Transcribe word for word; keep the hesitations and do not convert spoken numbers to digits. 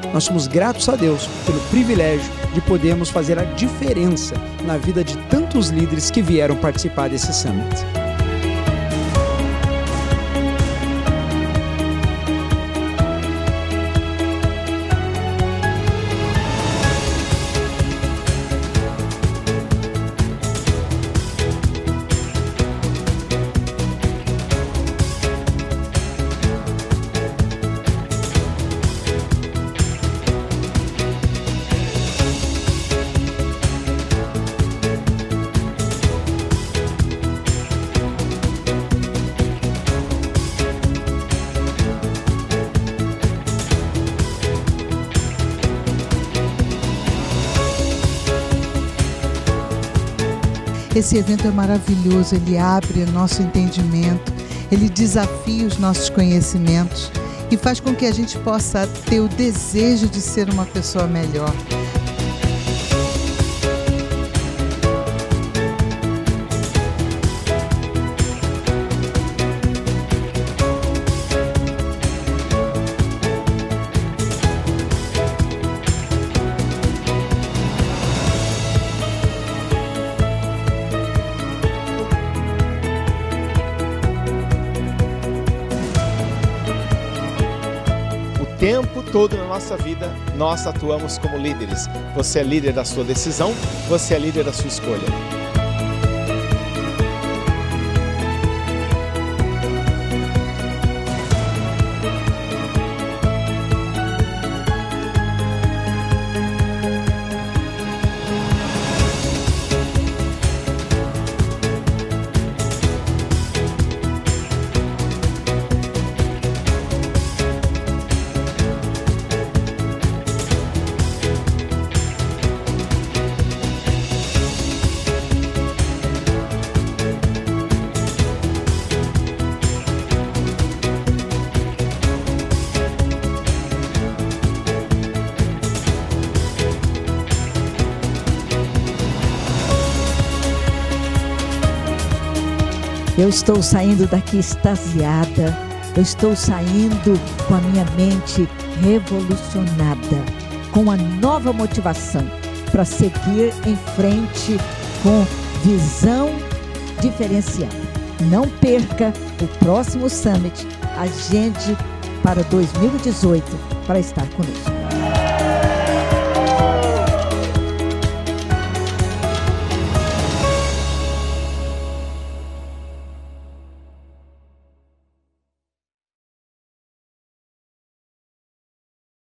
Nós somos gratos a Deus pelo privilégio de podermos fazer a diferença na vida de tantos líderes que vieram participar desse Summit. Esse evento é maravilhoso, ele abre nosso entendimento, ele desafia os nossos conhecimentos e faz com que a gente possa ter o desejo de ser uma pessoa melhor. O tempo todo na nossa vida, nós atuamos como líderes. Você é líder da sua decisão, você é líder da sua escolha. Eu estou saindo daqui extasiada, eu estou saindo com a minha mente revolucionada, com uma nova motivação para seguir em frente com visão diferenciada. Não perca o próximo Summit, agende para dois mil e dezoito para estar conosco.